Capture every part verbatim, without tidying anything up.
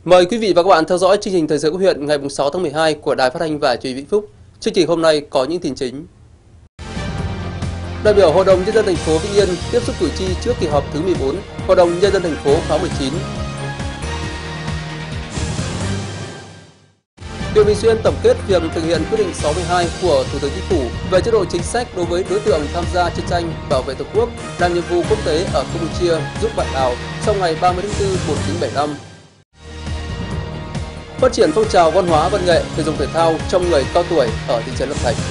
Mời quý vị và các bạn theo dõi chương trình Thời sự của huyện ngày sáu tháng mười hai của Đài Phát thanh và Truyền hình Vĩnh Phúc. Chương trình hôm nay có những tin chính. Đại biểu Hội đồng Nhân dân thành phố Vĩnh Yên tiếp xúc cử tri trước kỳ họp thứ mười bốn Hội đồng Nhân dân thành phố khóa mười chín. Huyện Bình Xuyên tổng kết việc thực hiện quyết định sáu mươi hai của Thủ tướng Chính phủ về chế độ chính sách đối với đối tượng tham gia chiến tranh bảo vệ Tổ quốc, làm nhiệm vụ quốc tế ở Campuchia giúp bạn Lào sau ngày ba mươi tháng tư năm một nghìn chín trăm bảy mươi lăm. Phát triển phong trào văn hóa văn nghệ thể dục thể thao trong người cao tuổi ở thị trấn Lập Thạch.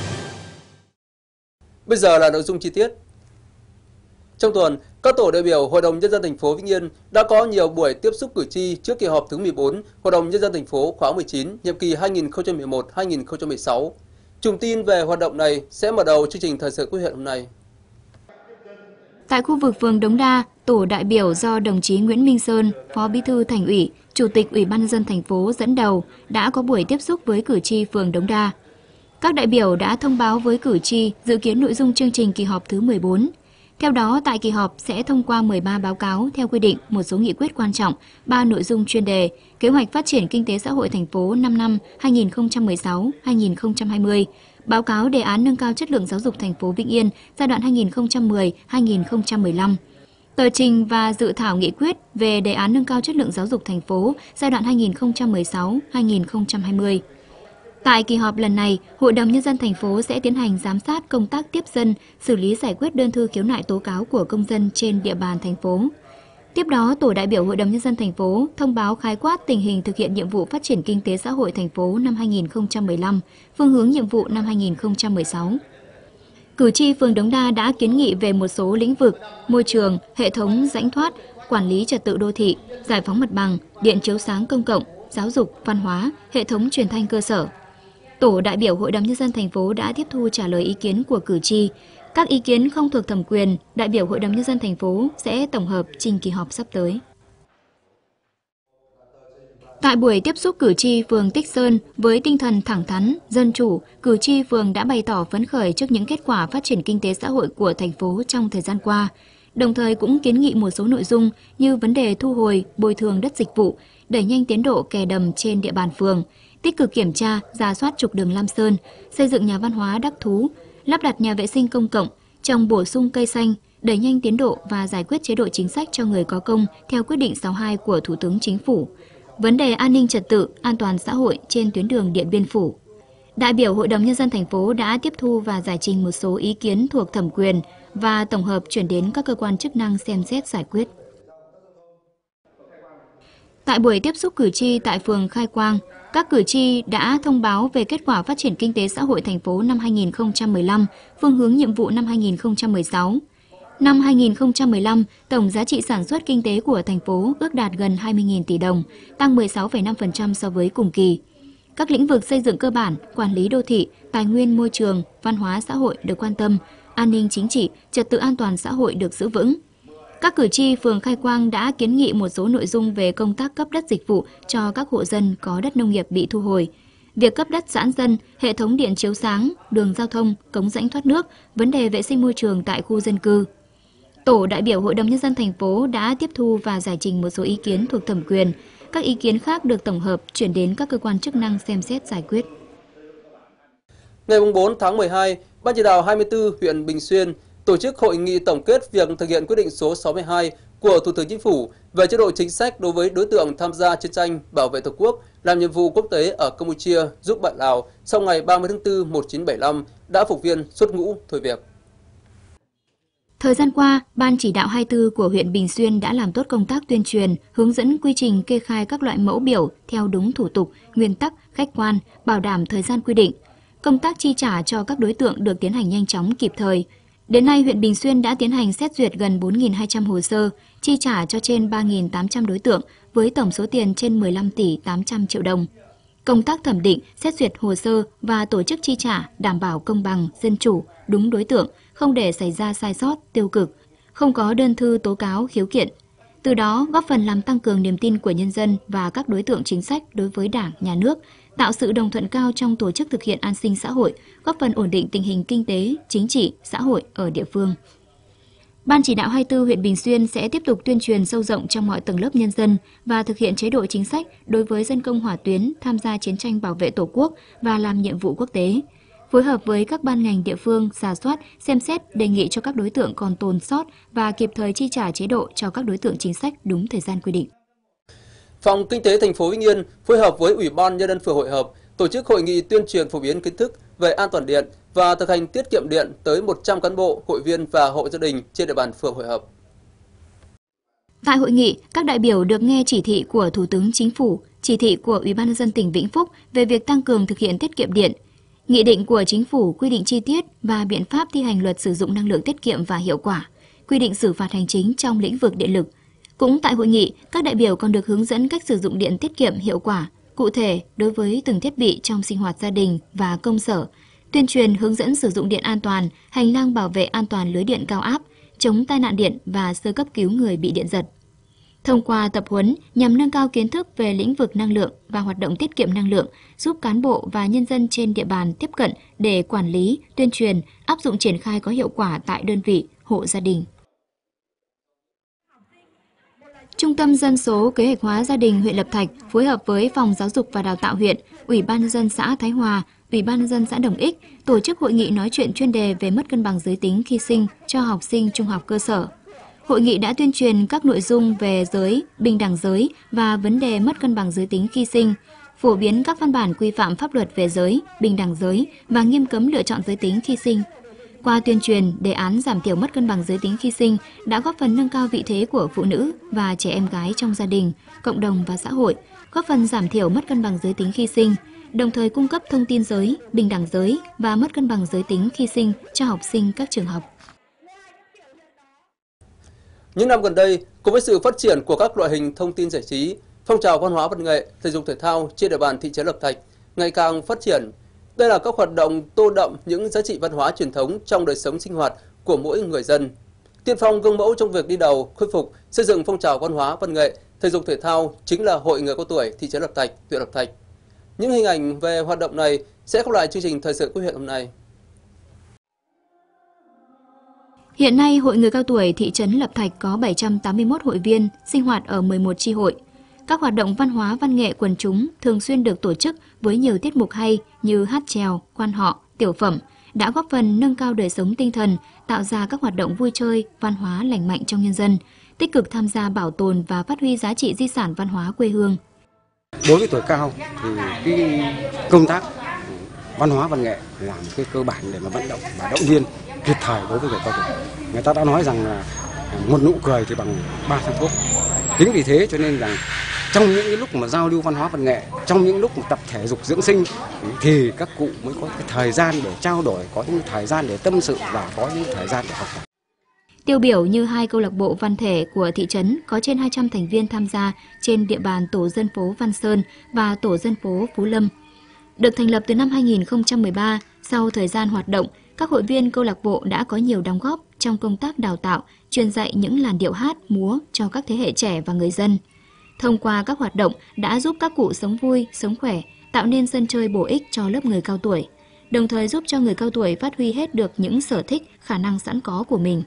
Bây giờ là nội dung chi tiết. Trong tuần, các tổ đại biểu Hội đồng Nhân dân thành phố Vĩnh Yên đã có nhiều buổi tiếp xúc cử tri trước kỳ họp thứ mười bốn Hội đồng Nhân dân thành phố khóa mười chín, nhiệm kỳ hai nghìn không trăm mười một đến hai nghìn không trăm mười sáu. Trùng tin về hoạt động này sẽ mở đầu chương trình thời sự của huyện hôm nay. Tại khu vực phường Đống Đa, tổ đại biểu do đồng chí Nguyễn Minh Sơn, Phó Bí thư Thành ủy, Chủ tịch Ủy ban nhân dân thành phố dẫn đầu đã có buổi tiếp xúc với cử tri phường Đống Đa. Các đại biểu đã thông báo với cử tri dự kiến nội dung chương trình kỳ họp thứ mười bốn. Theo đó, tại kỳ họp sẽ thông qua mười ba báo cáo theo quy định, một số nghị quyết quan trọng, ba nội dung chuyên đề, kế hoạch phát triển kinh tế xã hội thành phố năm năm hai nghìn không trăm mười sáu đến hai nghìn không trăm hai mươi, báo cáo đề án nâng cao chất lượng giáo dục thành phố Vĩnh Yên giai đoạn hai nghìn không trăm mười đến hai nghìn không trăm mười lăm. Tờ trình và dự thảo nghị quyết về đề án nâng cao chất lượng giáo dục thành phố giai đoạn hai nghìn không trăm mười sáu đến hai nghìn không trăm hai mươi. Tại kỳ họp lần này, Hội đồng Nhân dân thành phố sẽ tiến hành giám sát công tác tiếp dân, xử lý giải quyết đơn thư khiếu nại tố cáo của công dân trên địa bàn thành phố. Tiếp đó, tổ đại biểu Hội đồng Nhân dân thành phố thông báo khái quát tình hình thực hiện nhiệm vụ phát triển kinh tế xã hội thành phố năm hai nghìn không trăm mười lăm, phương hướng nhiệm vụ năm hai nghìn không trăm mười sáu. Cử tri phường Đống Đa đã kiến nghị về một số lĩnh vực: môi trường, hệ thống rãnh thoát, quản lý trật tự đô thị, giải phóng mặt bằng, điện chiếu sáng công cộng, giáo dục, văn hóa, hệ thống truyền thanh cơ sở. Tổ đại biểu Hội đồng Nhân dân thành phố đã tiếp thu trả lời ý kiến của cử tri. Các ý kiến không thuộc thẩm quyền, đại biểu Hội đồng Nhân dân thành phố sẽ tổng hợp trình kỳ họp sắp tới. Tại buổi tiếp xúc cử tri phường Tích Sơn với tinh thần thẳng thắn, dân chủ, cử tri phường đã bày tỏ phấn khởi trước những kết quả phát triển kinh tế xã hội của thành phố trong thời gian qua, đồng thời cũng kiến nghị một số nội dung như vấn đề thu hồi, bồi thường đất dịch vụ, đẩy nhanh tiến độ kè đầm trên địa bàn phường, tích cực kiểm tra, rà soát trục đường Lam Sơn, xây dựng nhà văn hóa Đắc Thú, lắp đặt nhà vệ sinh công cộng, trồng bổ sung cây xanh, đẩy nhanh tiến độ và giải quyết chế độ chính sách cho người có công theo quyết định sáu mươi hai của Thủ tướng Chính phủ. Vấn đề an ninh trật tự, an toàn xã hội trên tuyến đường Điện Biên Phủ. Đại biểu Hội đồng Nhân dân thành phố đã tiếp thu và giải trình một số ý kiến thuộc thẩm quyền và tổng hợp chuyển đến các cơ quan chức năng xem xét giải quyết. Tại buổi tiếp xúc cử tri tại phường Khai Quang, các cử tri đã thông báo về kết quả phát triển kinh tế xã hội thành phố năm hai nghìn không trăm mười lăm, phương hướng nhiệm vụ năm hai nghìn không trăm mười sáu. Năm hai nghìn không trăm mười lăm, tổng giá trị sản xuất kinh tế của thành phố ước đạt gần hai mươi nghìn tỷ đồng, tăng mười sáu phẩy năm phần trăm so với cùng kỳ. Các lĩnh vực xây dựng cơ bản, quản lý đô thị, tài nguyên môi trường, văn hóa xã hội được quan tâm, an ninh chính trị, trật tự an toàn xã hội được giữ vững. Các cử tri phường Khai Quang đã kiến nghị một số nội dung về công tác cấp đất dịch vụ cho các hộ dân có đất nông nghiệp bị thu hồi, việc cấp đất giãn dân, hệ thống điện chiếu sáng, đường giao thông, cống rãnh thoát nước, vấn đề vệ sinh môi trường tại khu dân cư. Tổ đại biểu Hội đồng Nhân dân thành phố đã tiếp thu và giải trình một số ý kiến thuộc thẩm quyền. Các ý kiến khác được tổng hợp chuyển đến các cơ quan chức năng xem xét giải quyết. Ngày bốn tháng mười hai, Ban chỉ đạo hai mươi tư huyện Bình Xuyên tổ chức hội nghị tổng kết việc thực hiện quyết định số sáu mươi hai của Thủ tướng Chính phủ về chế độ chính sách đối với đối tượng tham gia chiến tranh bảo vệ Tổ quốc, làm nhiệm vụ quốc tế ở Campuchia giúp bạn Lào sau ngày ba mươi tháng tư năm một nghìn chín trăm bảy mươi lăm đã phục viên xuất ngũ thôi việc. Thời gian qua, Ban chỉ đạo hai mươi tư của huyện Bình Xuyên đã làm tốt công tác tuyên truyền, hướng dẫn quy trình kê khai các loại mẫu biểu theo đúng thủ tục, nguyên tắc, khách quan, bảo đảm thời gian quy định. Công tác chi trả cho các đối tượng được tiến hành nhanh chóng kịp thời. Đến nay, huyện Bình Xuyên đã tiến hành xét duyệt gần bốn nghìn hai trăm hồ sơ, chi trả cho trên ba nghìn tám trăm đối tượng với tổng số tiền trên mười lăm tỷ tám trăm triệu đồng. Công tác thẩm định, xét duyệt hồ sơ và tổ chức chi trả đảm bảo công bằng, dân chủ, đúng đối tượng, không để xảy ra sai sót, tiêu cực, không có đơn thư tố cáo, khiếu kiện. Từ đó góp phần làm tăng cường niềm tin của nhân dân và các đối tượng chính sách đối với Đảng, Nhà nước, tạo sự đồng thuận cao trong tổ chức thực hiện an sinh xã hội, góp phần ổn định tình hình kinh tế, chính trị, xã hội ở địa phương. Ban chỉ đạo hai mươi tư huyện Bình Xuyên sẽ tiếp tục tuyên truyền sâu rộng trong mọi tầng lớp nhân dân và thực hiện chế độ chính sách đối với dân công hỏa tuyến tham gia chiến tranh bảo vệ Tổ quốc và làm nhiệm vụ quốc tế. Phối hợp với các ban ngành địa phương, rà soát, xem xét, đề nghị cho các đối tượng còn tồn sót và kịp thời chi trả chế độ cho các đối tượng chính sách đúng thời gian quy định. Phòng Kinh tế thành phố Vĩnh Yên phối hợp với Ủy ban Nhân dân phường hội hợp tổ chức hội nghị tuyên truyền phổ biến kiến thức về an toàn điện và thực hành tiết kiệm điện tới một trăm cán bộ, hội viên và hộ gia đình trên địa bàn phường hội hợp. Tại hội nghị, các đại biểu được nghe chỉ thị của Thủ tướng Chính phủ, chỉ thị của Ủy ban Nhân dân tỉnh Vĩnh Phúc về việc tăng cường thực hiện tiết kiệm điện, nghị định của Chính phủ quy định chi tiết và biện pháp thi hành luật sử dụng năng lượng tiết kiệm và hiệu quả, quy định xử phạt hành chính trong lĩnh vực điện lực. Cũng tại hội nghị, các đại biểu còn được hướng dẫn cách sử dụng điện tiết kiệm hiệu quả, cụ thể đối với từng thiết bị trong sinh hoạt gia đình và công sở, tuyên truyền hướng dẫn sử dụng điện an toàn, hành lang bảo vệ an toàn lưới điện cao áp, chống tai nạn điện và sơ cấp cứu người bị điện giật. Thông qua tập huấn nhằm nâng cao kiến thức về lĩnh vực năng lượng và hoạt động tiết kiệm năng lượng, giúp cán bộ và nhân dân trên địa bàn tiếp cận để quản lý, tuyên truyền, áp dụng triển khai có hiệu quả tại đơn vị, hộ gia đình. Trung tâm Dân số Kế hoạch hóa gia đình huyện Lập Thạch phối hợp với Phòng Giáo dục và Đào tạo huyện, Ủy ban Nhân dân xã Thái Hòa, Ủy ban Nhân dân xã Đồng Ích tổ chức hội nghị nói chuyện chuyên đề về mất cân bằng giới tính khi sinh cho học sinh trung học cơ sở. Hội nghị đã tuyên truyền các nội dung về giới, bình đẳng giới và vấn đề mất cân bằng giới tính khi sinh, phổ biến các văn bản quy phạm pháp luật về giới, bình đẳng giới và nghiêm cấm lựa chọn giới tính khi sinh. Qua tuyên truyền, đề án giảm thiểu mất cân bằng giới tính khi sinh đã góp phần nâng cao vị thế của phụ nữ và trẻ em gái trong gia đình, cộng đồng và xã hội, góp phần giảm thiểu mất cân bằng giới tính khi sinh, đồng thời cung cấp thông tin giới, bình đẳng giới và mất cân bằng giới tính khi sinh cho học sinh các trường học. Những năm gần đây, cùng với sự phát triển của các loại hình thông tin giải trí, phong trào văn hóa văn nghệ, thể dục thể thao trên địa bàn thị trấn Lập Thạch ngày càng phát triển. Đây là các hoạt động tô đậm những giá trị văn hóa truyền thống trong đời sống sinh hoạt của mỗi người dân. Tiên phong gương mẫu trong việc đi đầu, khôi phục, xây dựng phong trào văn hóa văn nghệ, thể dục thể thao chính là Hội Người Cao Tuổi thị trấn Lập Thạch, huyện Lập Thạch. Những hình ảnh về hoạt động này sẽ khép lại chương trình thời sự của huyện hôm nay. Hiện nay, Hội Người Cao Tuổi thị trấn Lập Thạch có bảy trăm tám mươi mốt hội viên sinh hoạt ở mười một chi hội. Các hoạt động văn hóa văn nghệ quần chúng thường xuyên được tổ chức với nhiều tiết mục hay như hát chèo, quan họ, tiểu phẩm, đã góp phần nâng cao đời sống tinh thần, tạo ra các hoạt động vui chơi, văn hóa lành mạnh trong nhân dân, tích cực tham gia bảo tồn và phát huy giá trị di sản văn hóa quê hương. Đối với tuổi cao thì cái công tác văn hóa văn nghệ là một cái cơ bản để mà vận động và động viên kịp thời đối với người cao tuổi. Người ta đã nói rằng là một nụ cười thì bằng ba thang thuốc. Chính vì thế cho nên rằng trong những cái lúc mà giao lưu văn hóa văn nghệ, trong những lúc mà tập thể dục dưỡng sinh thì các cụ mới có cái thời gian để trao đổi, có những thời gian để tâm sự và có những thời gian để học tập. Tiêu biểu như hai câu lạc bộ văn thể của thị trấn có trên hai trăm thành viên tham gia trên địa bàn tổ dân phố Văn Sơn và tổ dân phố Phú Lâm. Được thành lập từ năm hai nghìn không trăm mười ba, sau thời gian hoạt động, các hội viên câu lạc bộ đã có nhiều đóng góp trong công tác đào tạo, truyền dạy những làn điệu hát, múa cho các thế hệ trẻ và người dân. Thông qua các hoạt động đã giúp các cụ sống vui, sống khỏe, tạo nên sân chơi bổ ích cho lớp người cao tuổi, đồng thời giúp cho người cao tuổi phát huy hết được những sở thích, khả năng sẵn có của mình.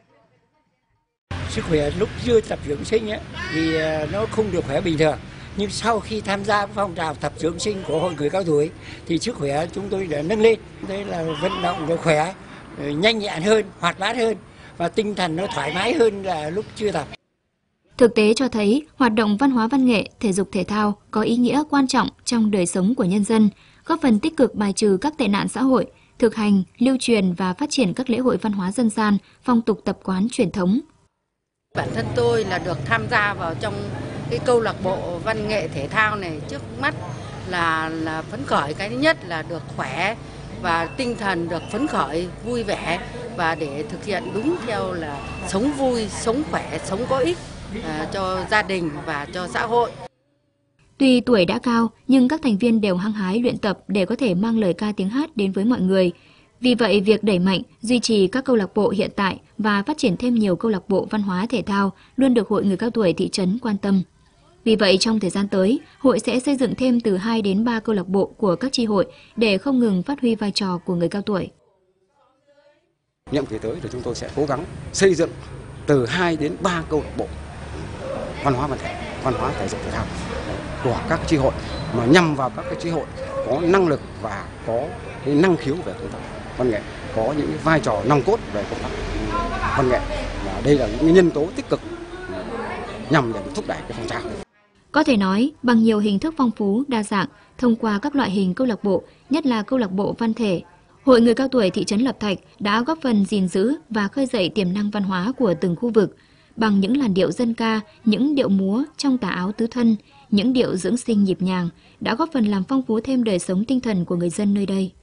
Sức khỏe lúc chưa tập dưỡng sinh ấy, thì nó không được khỏe bình thường. Nhưng sau khi tham gia phong trào tập dưỡng sinh của Hội Người Cao Tuổi thì sức khỏe chúng tôi đã nâng lên. Đây là vận động được khỏe, nhanh nhẹn hơn, hoạt bát hơn và tinh thần nó thoải mái hơn là lúc chưa tập. Thực tế cho thấy, hoạt động văn hóa văn nghệ, thể dục thể thao có ý nghĩa quan trọng trong đời sống của nhân dân, góp phần tích cực bài trừ các tệ nạn xã hội, thực hành, lưu truyền và phát triển các lễ hội văn hóa dân gian, phong tục tập quán truyền thống. Bản thân tôi là được tham gia vào trong cái câu lạc bộ văn nghệ thể thao này, trước mắt là là phấn khởi. Cái thứ nhất là được khỏe và tinh thần được phấn khởi, vui vẻ và để thực hiện đúng theo là sống vui, sống khỏe, sống có ích à, cho gia đình và cho xã hội. Tuy tuổi đã cao nhưng các thành viên đều hăng hái luyện tập để có thể mang lời ca tiếng hát đến với mọi người. Vì vậy, việc đẩy mạnh, duy trì các câu lạc bộ hiện tại và phát triển thêm nhiều câu lạc bộ văn hóa thể thao luôn được Hội Người Cao Tuổi thị trấn quan tâm. Vì vậy, trong thời gian tới, hội sẽ xây dựng thêm từ hai đến ba câu lạc bộ của các chi hội để không ngừng phát huy vai trò của người cao tuổi. Nhiệm kỳ tới thì chúng tôi sẽ cố gắng xây dựng từ hai đến ba câu lạc bộ văn hóa văn thể, văn hóa thể dục thể thao của các chi hội, mà nhằm vào các cái chi hội có năng lực và có cái năng khiếu về công tác văn nghệ, có những vai trò nòng cốt về công tác văn nghệ, và đây là những nhân tố tích cực nhằm để thúc đẩy cái phong trào. Có thể nói, bằng nhiều hình thức phong phú, đa dạng, thông qua các loại hình câu lạc bộ, nhất là câu lạc bộ văn thể, Hội Người Cao Tuổi thị trấn Lập Thạch đã góp phần gìn giữ và khơi dậy tiềm năng văn hóa của từng khu vực bằng những làn điệu dân ca, những điệu múa trong tà áo tứ thân, những điệu dưỡng sinh nhịp nhàng đã góp phần làm phong phú thêm đời sống tinh thần của người dân nơi đây.